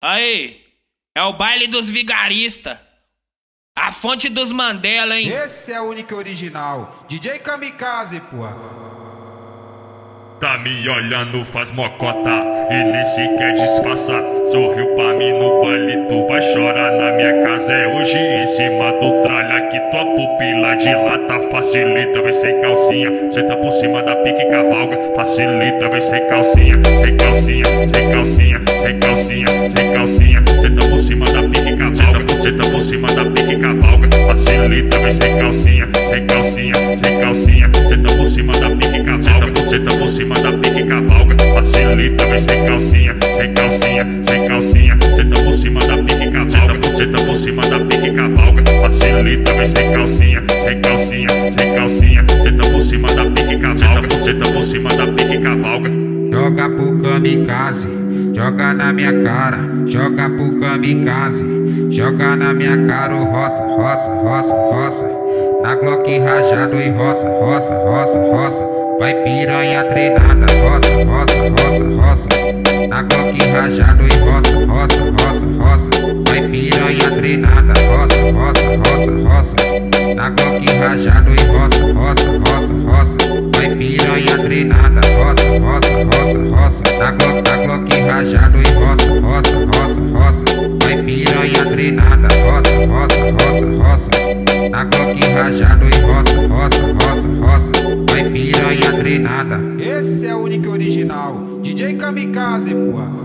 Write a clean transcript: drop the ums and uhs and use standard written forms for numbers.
Aí, é o baile dos vigaristas. A fonte dos Mandela, hein? Esse é o único original. DJ Kamikaze, pô. Tá me olhando, faz mocota e nem sequer disfarça. Sorriu pra mim no baile, tu vai chorar na minha casa. É hoje em cima do tralha que tua pupila dilata. Facilita, vem sem calcinha. Senta por cima da pique e cavalga. Facilita, vem sem calcinha. Sem calcinha, sem calcinha, sem calcinha, sem calcinha. Senta por cima da pique e cavalga. Senta por cima da pique e cavalga. Facilita, vem sem calcinha. Sem calcinha, sem calcinha. Senta por cima da pique e cavalga. Senta por cima da pique e cavalga. Facilita, vem sem calcinha. Sem calcinha, sem calcinha. Senta por cima da pique e cavalga. Senta por cima da pique e cavalga. Facilita, vem sem calcinha. Sem calcinha, sem calcinha. Senta por cima da pique e cavalga. Senta por cima da pique e cavalga. Joga pro kamikaze, joga na minha cara. Joga pro kamikaze, joga na minha cara. O roça, roça, roça, roça. Na Glock rajado e roça, roça, roça, roça. Vai piranha treinada, roça, roça, roça, roça. Na Glock rajado e roça, roça, roça, roça. Vai piranha treinada, roça, roça, roça, roça. Na Glock rajado e roça, roça, roça, roça. Vai piranha treinada, roça, roça, roça, roça. Na Glock rajado e roça, roça, roça, roça. Vai piranha treinada, roça, roça, roça, roça. Na Glock rajado e roça, roça, roça, roça. Vai piranha treinada. Esse é o único original. DJ Kamikaze, pô.